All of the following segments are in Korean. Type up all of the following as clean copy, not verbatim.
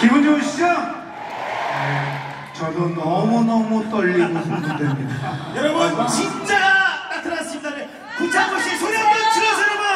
기분 좋으시죠? 네, 저도 너무너무 떨리고 흥분됩니다. 여러분 진짜가 나타났습니다. 네. 구창모 씨 소리 한번 질러주세요 여러분.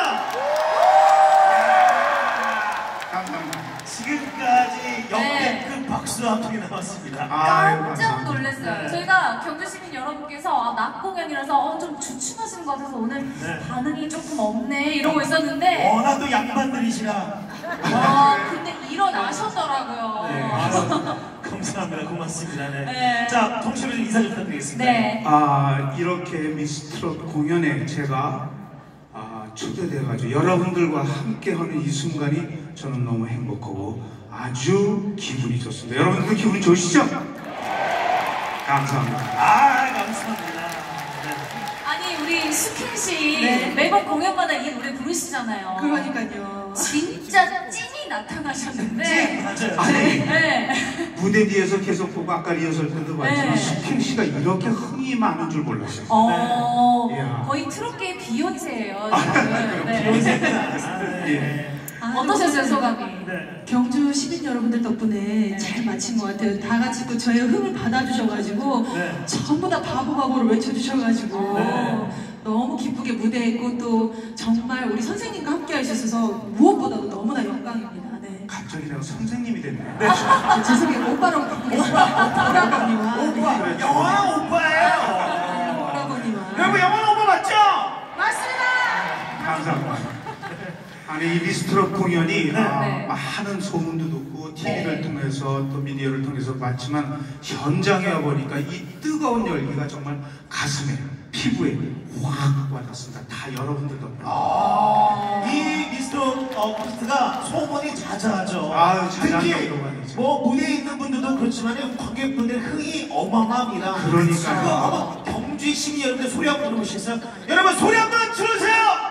감사합니다. 지금까지 역대급 박수 한 통이 나왔습니다. 깜짝 놀랐어요. 네. 저희가 경주시민 여러분께서 낮 공연이라서 좀 주춤하시는 것 같아서 오늘 반응이 조금 없네 이러고 있었는데 워낙 또 양반들이시라. 근데 일어나셨더라고요. 네. 감사합니다. 고맙습니다. 네. 네. 자, 통신으로 인사 좀 부탁드리겠습니다. 네. 이렇게 미스트롯 공연에 제가 초대돼가지고 여러분들과 함께하는 이 순간이 저는 너무 행복하고 아주 기분이 좋습니다. 여러분들도 기분 좋으시죠? 감사합니다. 감사합니다. 네. 아니 우리 수켄 씨 네. 매번 공연마다 이 노래 부르시잖아요. 그러니까요. 진짜 찐이 나타나셨는데. 맞아요. 아니, 네. 무대 뒤에서 계속 보고 아까 리허설 때도 봤지만 네. 수켄 씨가 이렇게 흥이 많은 줄 몰랐어요. 이야. 거의 트롯계의 비욘세예요. 비욘세구나. 예. 어떠셨어요 소감이? 네. 경주 시민 여러분들 덕분에 잘 마친 것 같아요. 다 같이 또 저의 흥을 받아주셔가지고 네. 전부 다 바보바보를 외쳐주셔가지고 네. 너무 기쁘게 무대했고 또 정말 우리 선생님과 함께 하셔서 무엇보다도 너무나 영광입니다. 네. 갑자기 내가 선생님이 됐네. 죄송해요. 오빠라고 부르겠습니다. 오라버니와 오빠, 영화 오빠예요. 오라버니와 여러분 영화 오빠 맞죠? 맞습니다. 감사합니다. 아니 이 미스트롯 공연이 네. 많은 소문도 듣고 TV를 네. 통해서 또 미디어를 통해서 봤지만 현장에 와보니까 이 뜨거운 열기가 정말 가슴에 피부에 확 와닿습니다. 다 여러분들 덕분에. 이 미스터 콘서트가 소문이 자자하죠. 자자한 특히 정도가 되죠. 뭐 무대에 있는 분들도 그렇지만 관객분들의 흥이 어마어마합니다. 그러니까요. 그거 한번 경주의 시민 여러분들 소리 한번 들어보시겠어요? 여러분 소리 한번 들어주세요.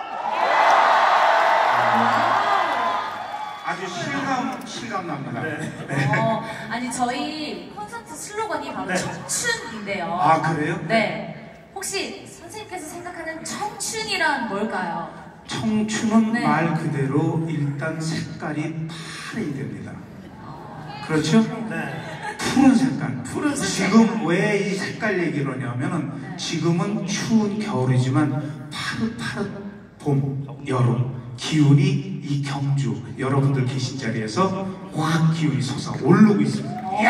아주 실감 납니다. 아니 저희 콘서트 슬로건이 바로 네. 청춘인데요. 그래요? 네. 혹시 선생님께서 생각하는 청춘이란 뭘까요? 청춘은 네. 말 그대로 일단 색깔이 파래야 됩니다. 그렇죠? 네. 푸른 색깔. 푸른 색깔. 지금 왜 이 색깔 얘기를 하냐면은 지금은 추운 겨울이지만 파릇파릇 봄, 여름 기운이 이 경주 여러분들 계신 자리에서 확 기운이 솟아오르고 있습니다.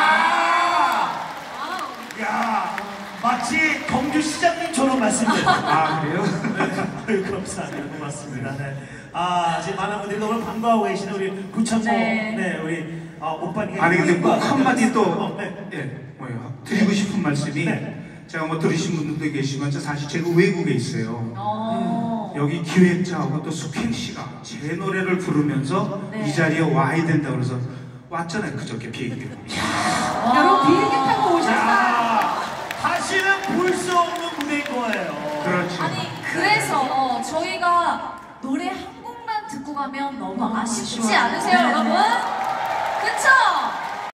야, 마치 경주 시장님처럼 말씀드려요. 그래요? 네, 감사합니다. 고맙습니다. 네. 지금 많은 분들이 너무 반가워하고 계시는 우리 구창모, 네. 우리 오빠님. 아니 근데 꼭 한마디 또 네. 드리고 싶은 말씀이 네. 제가 뭐 들으신 분들도 계시지만 사실 제가 외국에 있어요. 여기 기획자하고 또 수켄 씨가 제 노래를 부르면서 네. 이 자리에 와야 된다 그래서 왔잖아요. 그저께 비행기 때문에. 여러분 비행기 타고 오셨어요. 다시는 볼 수 없는 무대인 거예요. 그렇죠. 아니 그래서 저희가 노래 한 곡만 듣고 가면 너무 아쉽지 않으세요 여러분? 그쵸?